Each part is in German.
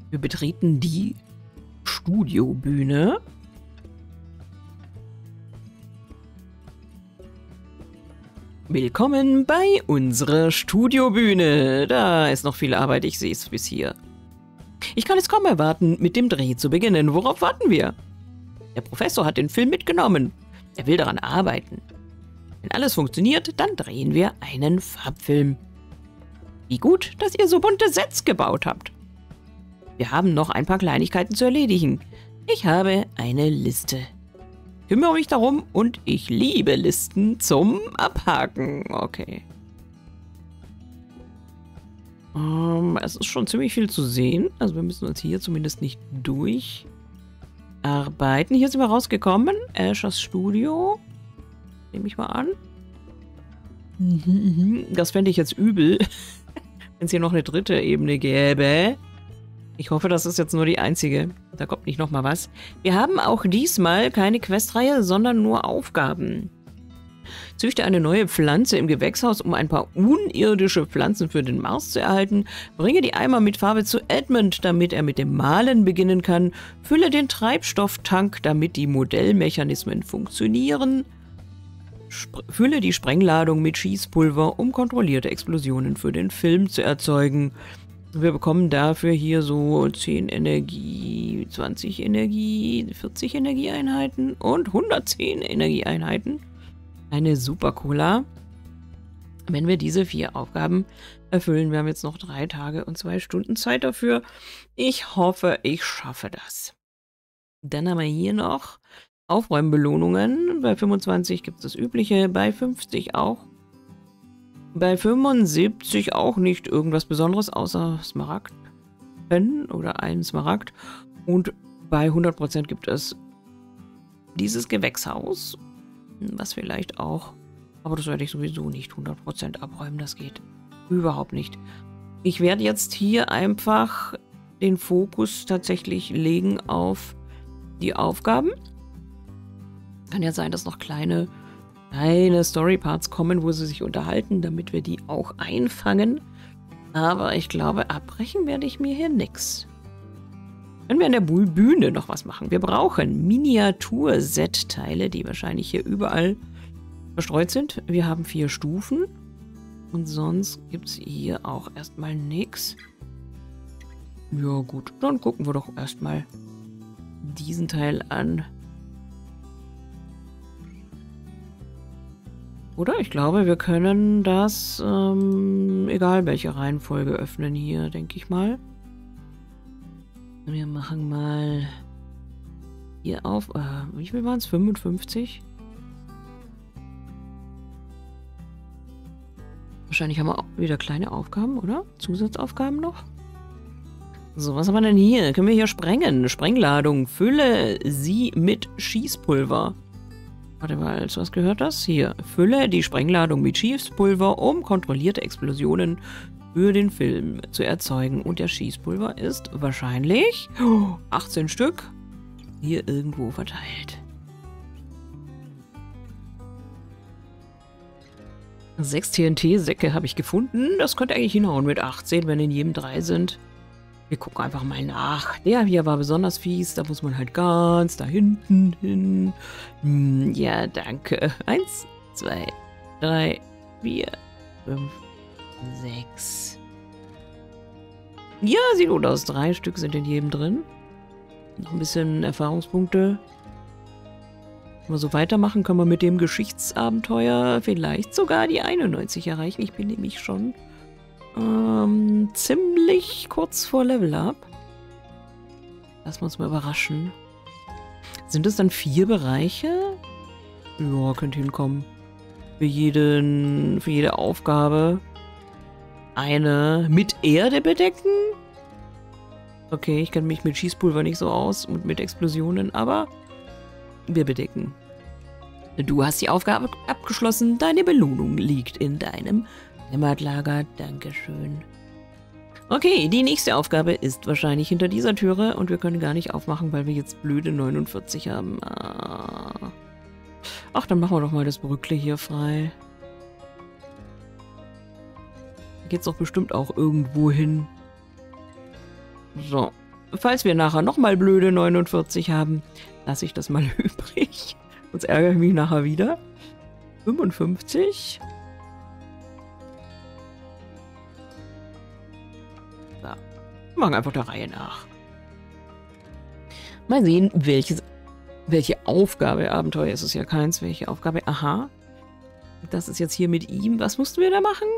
Wir betreten die Studiobühne. Willkommen bei unserer Studiobühne. Da ist noch viel Arbeit, ich sehe es bis hier. Ich kann es kaum erwarten, mit dem Dreh zu beginnen. Worauf warten wir? Der Professor hat den Film mitgenommen. Er will daran arbeiten. Wenn alles funktioniert, dann drehen wir einen Farbfilm. Wie gut, dass ihr so bunte Sets gebaut habt. Wir haben noch ein paar Kleinigkeiten zu erledigen. Ich habe eine Liste. Kümmere mich darum und ich liebe Listen zum Abhaken. Okay. Es ist schon ziemlich viel zu sehen. Also wir müssen uns hier zumindest nicht durcharbeiten. Hier sind wir rausgekommen. Ashers Studio. Nehme ich mal an. Das fände ich jetzt übel, wenn es hier noch eine dritte Ebene gäbe. Ich hoffe, das ist jetzt nur die einzige. Da kommt nicht nochmal was. Wir haben auch diesmal keine Questreihe, sondern nur Aufgaben. Züchte eine neue Pflanze im Gewächshaus, um ein paar unirdische Pflanzen für den Mars zu erhalten. Bringe die Eimer mit Farbe zu Edmund, damit er mit dem Malen beginnen kann. Fülle den Treibstofftank, damit die Modellmechanismen funktionieren. Fülle die Sprengladung mit Schießpulver, um kontrollierte Explosionen für den Film zu erzeugen. Wir bekommen dafür hier so 10 Energie, 20 Energie, 40 Energieeinheiten und 110 Energieeinheiten. Eine Super Cola. Wenn wir diese 4 Aufgaben erfüllen, wir haben jetzt noch 3 Tage und 2 Stunden Zeit dafür. Ich hoffe, ich schaffe das. Dann haben wir hier noch Aufräumbelohnungen. Bei 25 gibt es das Übliche, bei 50 auch. Bei 75 auch nicht irgendwas Besonderes, außer Smaragd-Pen oder einen Smaragd. Und bei 100% gibt es dieses Gewächshaus, was vielleicht auch, aber das werde ich sowieso nicht 100% abräumen, das geht überhaupt nicht. Ich werde jetzt hier einfach den Fokus tatsächlich legen auf die Aufgaben. Kann ja sein, dass noch kleine Storyparts kommen, wo sie sich unterhalten, damit wir die auch einfangen. Aber ich glaube, abbrechen werde ich mir hier nix. Können wir an der Bühne noch was machen? Wir brauchen Miniatur-Set-Teile, die wahrscheinlich hier überall verstreut sind. Wir haben 4 Stufen. Und sonst gibt es hier auch erstmal nichts. Ja gut, dann gucken wir doch erstmal diesen Teil an. Oder? Ich glaube, wir können das, egal welche Reihenfolge, öffnen hier, denke ich mal. Wir machen mal hier auf, wie viel waren es? 55? Wahrscheinlich haben wir auch wieder kleine Aufgaben, oder? Zusatzaufgaben noch? So, was haben wir denn hier? Können wir hier sprengen? Sprengladung. Fülle sie mit Schießpulver. Warte mal, was gehört das? Hier. Fülle die Sprengladung mit Schießpulver, um kontrollierte Explosionen für den Film zu erzeugen. Und der Schießpulver ist wahrscheinlich 18 Stück hier irgendwo verteilt. 6 TNT-Säcke habe ich gefunden. Das könnte eigentlich hinhauen mit 18, wenn in jedem 3 sind. Wir gucken einfach mal nach. Der hier war besonders fies. Da muss man halt ganz da hinten hin. Ja, danke. 1, 2, 3, 4, 5, 6. Ja, sieht gut aus. 3 Stück sind in jedem drin. Noch ein bisschen Erfahrungspunkte. Wenn wir so weitermachen, können wir mit dem Geschichtsabenteuer vielleicht sogar die 91 erreichen. Ich bin nämlich schon ziemlich kurz vor Level Up. Lassen wir uns mal überraschen. Sind es dann 4 Bereiche? Ja, könnte hinkommen. Für jede Aufgabe eine mit Erde bedecken. Okay, ich kenne mich mit Schießpulver nicht so aus und mit Explosionen, aber wir bedecken. Du hast die Aufgabe abgeschlossen. Deine Belohnung liegt in deinem Heimatlager. Dankeschön. Okay, die nächste Aufgabe ist wahrscheinlich hinter dieser Türe und wir können gar nicht aufmachen, weil wir jetzt blöde 49 haben. Ach, dann machen wir doch mal das Brückle hier frei. Da geht's doch bestimmt auch irgendwo hin. So, falls wir nachher nochmal blöde 49 haben, lasse ich das mal übrig. Sonst ärgere ich mich nachher wieder. 55. So. Wir machen einfach der Reihe nach. Mal sehen, welche Aufgabe, Abenteuer ist es ja keins, welche Aufgabe, aha. Das ist jetzt hier mit ihm. Was mussten wir da machen?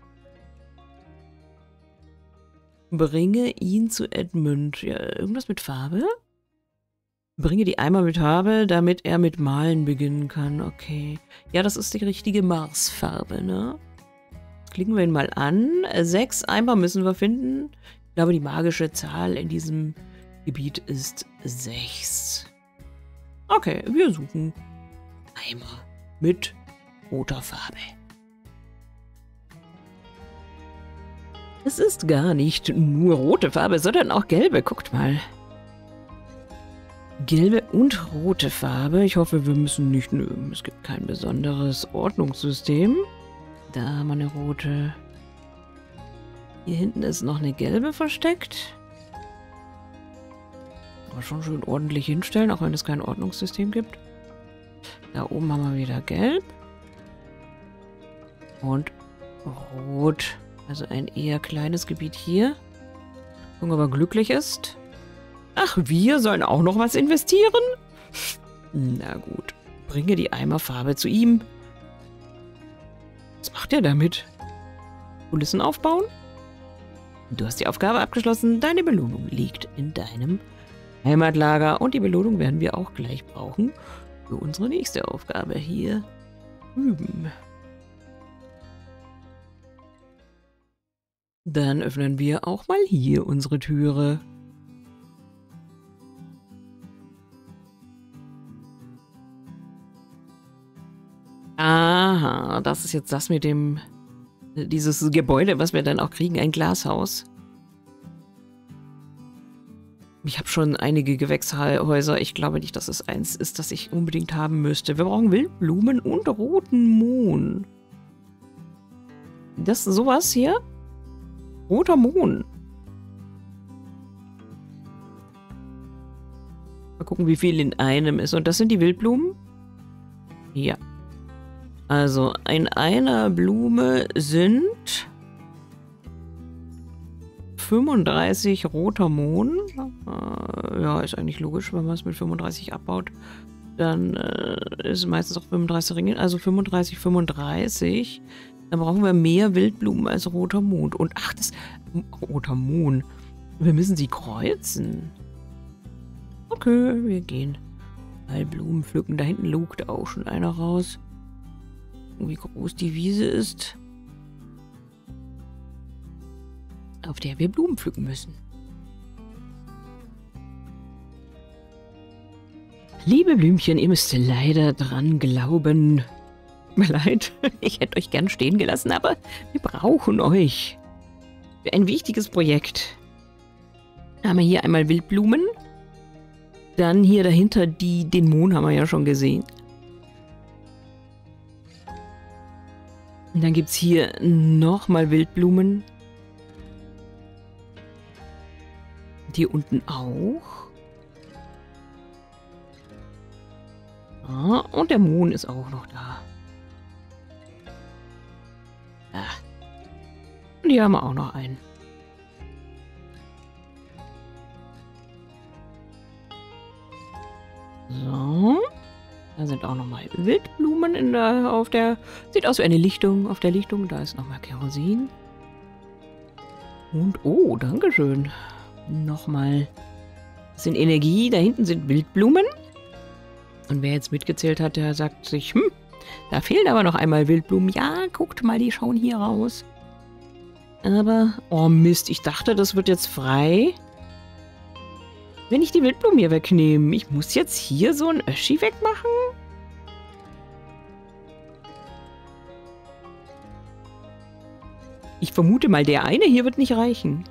Bringe ihn zu Edmund. Ja, irgendwas mit Farbe? Bringe die Eimer mit Farbe, damit er mit Malen beginnen kann. Okay. Ja, das ist die richtige Marsfarbe, ne? Klicken wir ihn mal an. 6 Eimer müssen wir finden. Ich glaube, die magische Zahl in diesem Gebiet ist 6. Okay, wir suchen Eimer mit roter Farbe. Es ist gar nicht nur rote Farbe, sondern auch gelbe. Guckt mal. Gelbe und rote Farbe. Ich hoffe, wir müssen nicht... Nö, es gibt kein besonderes Ordnungssystem. Da haben wir eine rote. Hier hinten ist noch eine gelbe versteckt. Aber schon schön ordentlich hinstellen, auch wenn es kein Ordnungssystem gibt. Da oben haben wir wieder gelb. Und rot. Also ein eher kleines Gebiet hier. Gucken, ob er glücklich ist. Ach, wir sollen auch noch was investieren? Na gut. Bringe die Eimerfarbe zu ihm. Was macht er damit? Kulissen aufbauen? Du hast die Aufgabe abgeschlossen. Deine Belohnung liegt in deinem Heimatlager. Und die Belohnung werden wir auch gleich brauchen für unsere nächste Aufgabe hier drüben. Dann öffnen wir auch mal hier unsere Türe. Aha, das ist jetzt das mit dem... Dieses Gebäude, was wir dann auch kriegen, ein Glashaus. Ich habe schon einige Gewächshäuser. Ich glaube nicht, dass es eins ist, das ich unbedingt haben müsste. Wir brauchen Wildblumen und roten Mohn. Das ist sowas hier? Roter Mohn. Mal gucken, wie viel in einem ist. Und das sind die Wildblumen? Ja. Also, in einer Blume sind 35 roter Mohn. Ja, ist eigentlich logisch, wenn man es mit 35 abbaut. Dann ist meistens auch 35 Ringe. Also 35, 35. Dann brauchen wir mehr Wildblumen als roter Mohn. Und ach, das... Roter Mohn. Wir müssen sie kreuzen. Okay, wir gehen mal Blumen pflücken. Da hinten lugt auch schon einer raus. Wie groß die Wiese ist, auf der wir Blumen pflücken müssen. Liebe Blümchen, ihr müsst leider dran glauben. Tut mir leid, ich hätte euch gern stehen gelassen, aber wir brauchen euch für ein wichtiges Projekt. Da haben wir hier einmal Wildblumen. Dann hier dahinter den Mohn haben wir ja schon gesehen. Und dann gibt es hier nochmal Wildblumen. Und hier unten auch. Ah, und der Mohn ist auch noch da. Ah. Und hier haben wir auch noch einen. So. Da sind auch nochmal Wildblumen sieht aus wie eine Lichtung auf der Lichtung. Da ist nochmal Kerosin. Und, oh, dankeschön. Nochmal. Das sind Energie. Da hinten sind Wildblumen. Und wer jetzt mitgezählt hat, der sagt sich, da fehlen aber noch einmal Wildblumen. Ja, guckt mal, die schauen hier raus. Aber, oh Mist, ich dachte, das wird jetzt frei. Wenn ich die Wildblumen hier wegnehme, ich muss jetzt hier so ein Öschi wegmachen? Ich vermute mal, der eine hier wird nicht reichen.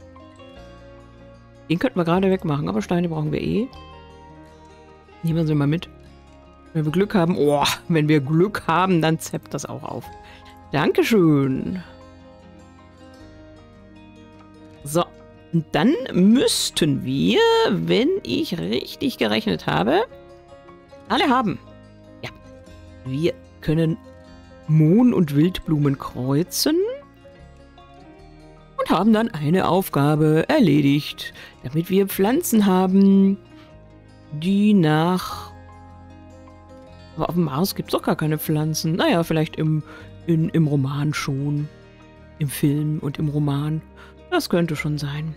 Den könnten wir gerade wegmachen, aber Steine brauchen wir eh. Nehmen wir sie mal mit. Wenn wir Glück haben, wenn wir Glück haben, dann zappt das auch auf. Dankeschön. So. Und dann müssten wir, wenn ich richtig gerechnet habe, alle haben. Ja, wir können Mohn und Wildblumen kreuzen und haben dann eine Aufgabe erledigt, damit wir Pflanzen haben, die nach... Aber auf dem Mars gibt es doch gar keine Pflanzen. Naja, vielleicht im Roman schon. Im Film und im Roman. Das könnte schon sein.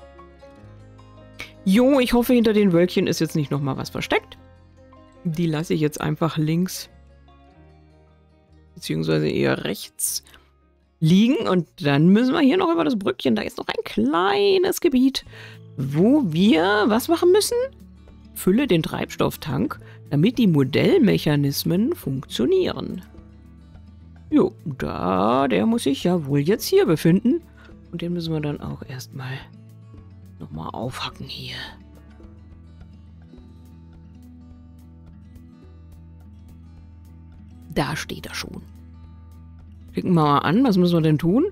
Jo, ich hoffe, hinter den Wölkchen ist jetzt nicht nochmal was versteckt. Die lasse ich jetzt einfach links, beziehungsweise eher rechts liegen. Und dann müssen wir hier noch über das Brückchen. Da ist noch ein kleines Gebiet, wo wir was machen müssen? Fülle den Treibstofftank, damit die Modellmechanismen funktionieren. Jo, der muss sich ja wohl jetzt hier befinden. Und den müssen wir dann auch erstmal nochmal aufhacken hier. Da steht er schon. Klicken wir mal an, was müssen wir denn tun?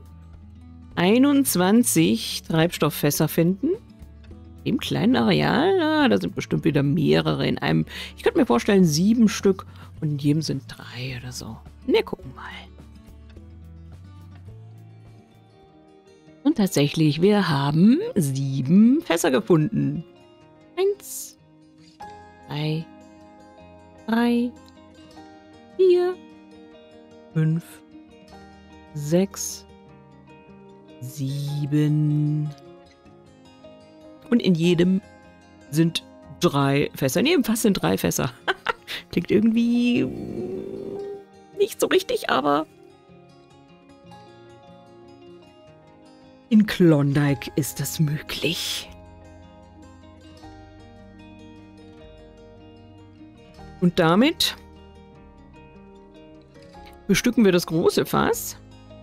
21 Treibstofffässer finden. Im kleinen Areal, da sind bestimmt wieder mehrere in einem. Ich könnte mir vorstellen 7 Stück und in jedem sind 3 oder so. Wir gucken mal. Und tatsächlich, wir haben 7 Fässer gefunden. 1, 2, 3, 4, 5, 6, 7. Und in jedem sind 3 Fässer. In jedem Fass sind 3 Fässer. Klingt irgendwie nicht so richtig, aber in Klondike ist das möglich. Und damit bestücken wir das große Fass.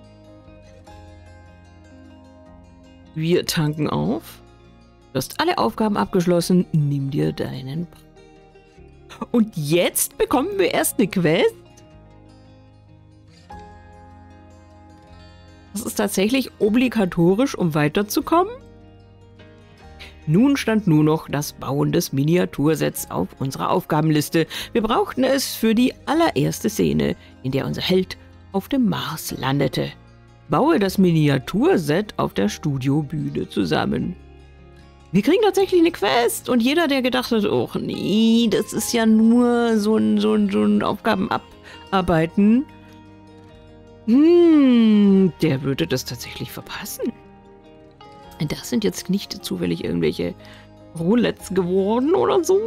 Wir tanken auf. Du hast alle Aufgaben abgeschlossen. Nimm dir deinen. Und jetzt bekommen wir erst eine Quest. Das ist tatsächlich obligatorisch, um weiterzukommen. Nun stand nur noch das Bauen des Miniatursets auf unserer Aufgabenliste. Wir brauchten es für die allererste Szene, in der unser Held auf dem Mars landete. Baue das Miniaturset auf der Studiobühne zusammen. Wir kriegen tatsächlich eine Quest und jeder, der gedacht hat, oh nee, das ist ja nur so ein Aufgaben abarbeiten, der würde das tatsächlich verpassen. Das sind jetzt nicht zufällig irgendwelche Roulettes geworden oder so.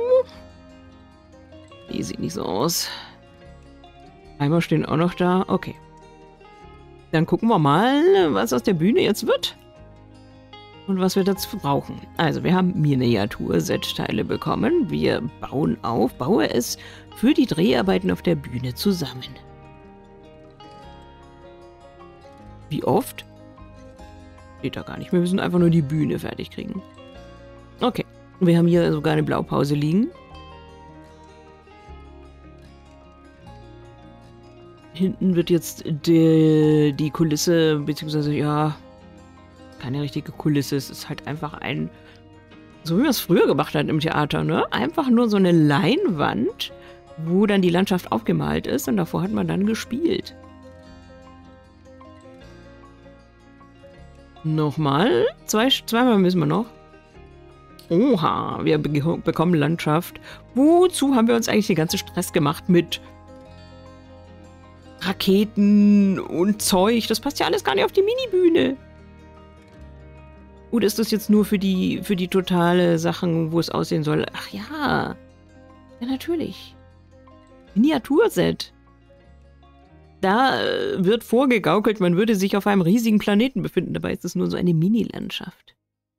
Die sieht nicht so aus. Eimer stehen auch noch da. Okay. Dann gucken wir mal, was aus der Bühne jetzt wird. Und was wir dazu brauchen. Also, wir haben Miniatur-Set-Teile bekommen. Wir baue es für die Dreharbeiten auf der Bühne zusammen. Wie oft? Steht da gar nicht. Wir müssen einfach nur die Bühne fertig kriegen. Okay. Wir haben hier sogar eine Blaupause liegen. Hinten wird jetzt die Kulisse, beziehungsweise, ja, keine richtige Kulisse. Es ist halt einfach ein, so wie man es früher gemacht hat im Theater, ne? Einfach nur so eine Leinwand, wo dann die Landschaft aufgemalt ist und davor hat man dann gespielt. Nochmal. Zweimal müssen wir noch. Oha, wir bekommen Landschaft. Wozu haben wir uns eigentlich den ganzen Stress gemacht mit Raketen und Zeug? Das passt ja alles gar nicht auf die Minibühne. Oder ist das jetzt nur für die totale Sachen, wo es aussehen soll? Ach ja. Ja, natürlich. Miniaturset. Da wird vorgegaukelt, man würde sich auf einem riesigen Planeten befinden. Dabei ist es nur so eine Mini-Landschaft.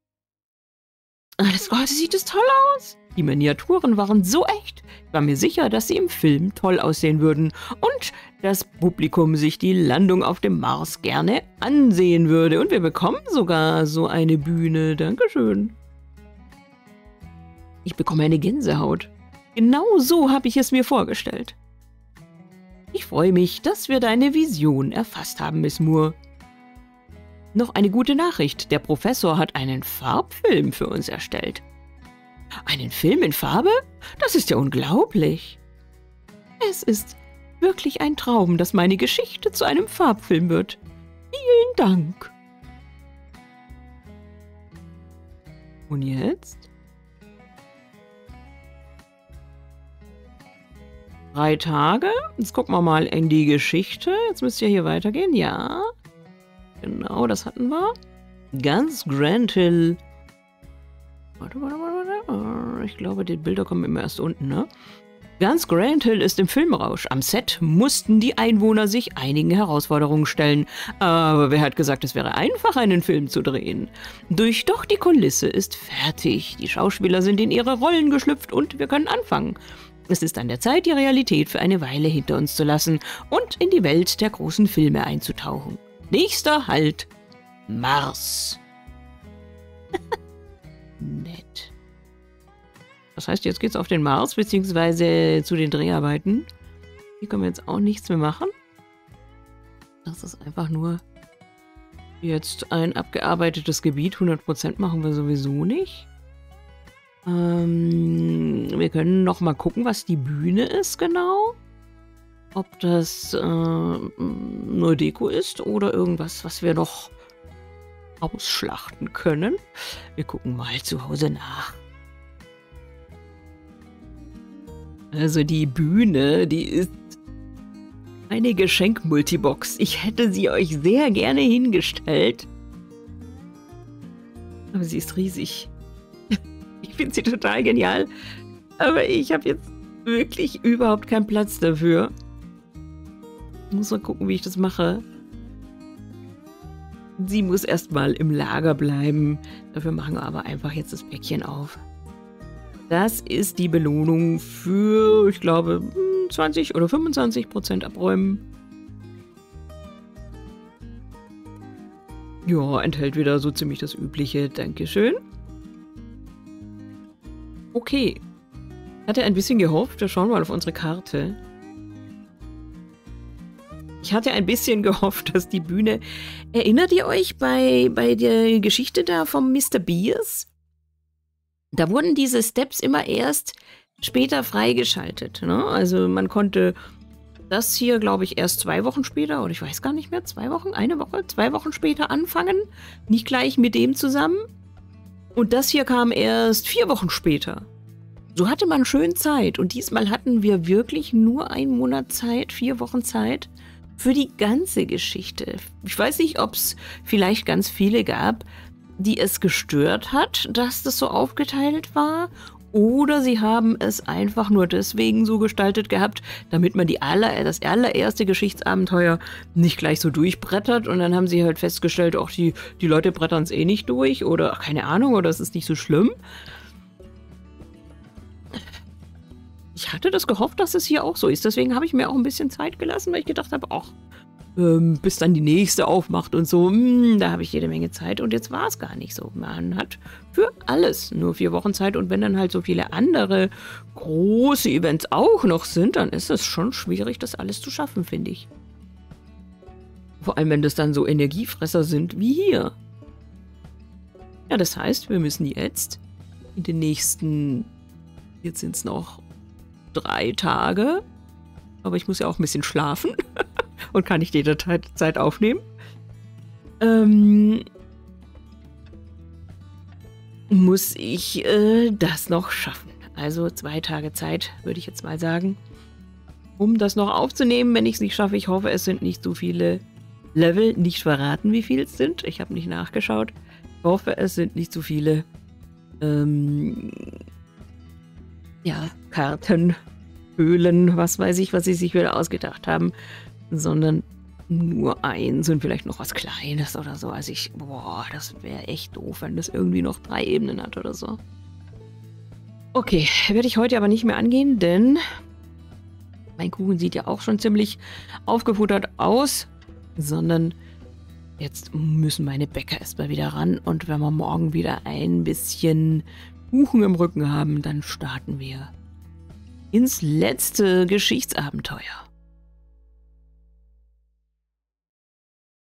Sieht es toll aus. Die Miniaturen waren so echt. Ich war mir sicher, dass sie im Film toll aussehen würden und das Publikum sich die Landung auf dem Mars gerne ansehen würde. Und wir bekommen sogar so eine Bühne. Dankeschön. Ich bekomme eine Gänsehaut. Genau so habe ich es mir vorgestellt. Ich freue mich, dass wir deine Vision erfasst haben, Miss Moore. Noch eine gute Nachricht. Der Professor hat einen Farbfilm für uns erstellt. Einen Film in Farbe? Das ist ja unglaublich. Es ist wirklich ein Traum, dass meine Geschichte zu einem Farbfilm wird. Vielen Dank. Und jetzt? 3 Tage. Jetzt gucken wir mal in die Geschichte. Jetzt müsst ihr hier weitergehen. Ja. Genau, das hatten wir. Ganz Grand Hill. Warte. Ich glaube, die Bilder kommen immer erst unten, ne? Ganz Grand Hill ist im Filmrausch. Am Set mussten die Einwohner sich einigen Herausforderungen stellen. Aber wer hat gesagt, es wäre einfach, einen Film zu drehen? Doch die Kulisse ist fertig. Die Schauspieler sind in ihre Rollen geschlüpft und wir können anfangen. Es ist an der Zeit, die Realität für eine Weile hinter uns zu lassen und in die Welt der großen Filme einzutauchen. Nächster Halt: Mars. Nett. Das heißt, jetzt geht's auf den Mars, beziehungsweise zu den Dreharbeiten. Hier können wir jetzt auch nichts mehr machen. Das ist einfach nur jetzt ein abgearbeitetes Gebiet. 100% machen wir sowieso nicht. Wir können noch mal gucken, was die Bühne ist genau. Ob das nur Deko ist oder irgendwas, was wir noch ausschlachten können. Wir gucken mal zu Hause nach. Also die Bühne, die ist eine Geschenk-Multibox. Ich hätte sie euch sehr gerne hingestellt. Aber sie ist riesig. Ich finde sie total genial. Aber ich habe jetzt wirklich überhaupt keinen Platz dafür. Ich muss mal gucken, wie ich das mache. Sie muss erstmal im Lager bleiben. Dafür machen wir aber einfach jetzt das Päckchen auf. Das ist die Belohnung für, ich glaube, 20 oder 25% abräumen. Ja, enthält wieder so ziemlich das Übliche. Dankeschön. Okay. Hatte ein bisschen gehofft, wir schauen mal auf unsere Karte. Ich hatte ein bisschen gehofft, dass die Bühne... Erinnert ihr euch bei der Geschichte da vom Mr. Beers? Da wurden diese Steps immer erst später freigeschaltet. Ne? Also man konnte das hier, glaube ich, erst 2 Wochen später, oder ich weiß gar nicht mehr, 2 Wochen, 1 Woche, 2 Wochen später anfangen. Nicht gleich mit dem zusammen. Und das hier kam erst 4 Wochen später. So hatte man schön Zeit. Und diesmal hatten wir wirklich nur 1 Monat Zeit, 4 Wochen Zeit für die ganze Geschichte. Ich weiß nicht, ob es vielleicht ganz viele gab, die es gestört hat, dass das so aufgeteilt war. Oder sie haben es einfach nur deswegen so gestaltet gehabt, damit man das allererste Geschichtsabenteuer nicht gleich so durchbrettert. Und dann haben sie halt festgestellt, auch die Leute brettern es eh nicht durch. Oder keine Ahnung, oder es ist nicht so schlimm. Ich hatte das gehofft, dass es hier auch so ist. Deswegen habe ich mir auch ein bisschen Zeit gelassen, weil ich gedacht habe, ach, bis dann die nächste aufmacht und so, da habe ich jede Menge Zeit. Und jetzt war es gar nicht so. Man hat für alles nur 4 Wochen Zeit. Und wenn dann halt so viele andere große Events auch noch sind, dann ist es schon schwierig, das alles zu schaffen, finde ich. Vor allem, wenn das dann so Energiefresser sind wie hier. Ja, das heißt, wir müssen jetzt in den nächsten, jetzt sind es noch 3 Tage, aber ich muss ja auch ein bisschen schlafen und kann nicht jede Zeit aufnehmen. Muss ich das noch schaffen. Also 2 Tage Zeit, würde ich jetzt mal sagen, um das noch aufzunehmen. Wenn ich es nicht schaffe, ich hoffe, es sind nicht so viele Level, nicht verraten, wie viel es sind. Ich habe nicht nachgeschaut. Ich hoffe, es sind nicht so viele Karten, Höhlen, was weiß ich, was sie sich wieder ausgedacht haben, sondern nur 1 und vielleicht noch was Kleines oder so. Also das wäre echt doof, wenn das irgendwie noch 3 Ebenen hat oder so. Okay, werde ich heute aber nicht mehr angehen, denn mein Kuchen sieht ja auch schon ziemlich aufgefuttert aus, sondern jetzt müssen meine Bäcker erstmal wieder ran und wenn wir morgen wieder ein bisschen Kuchen im Rücken haben, dann starten wir ins letzte Geschichtsabenteuer.